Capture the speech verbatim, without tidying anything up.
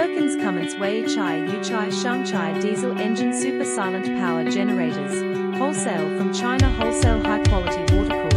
Perkins Cummins Weichai Yuchai Shangchai diesel engine super silent power generators, wholesale from China Wholesale high quality water cooled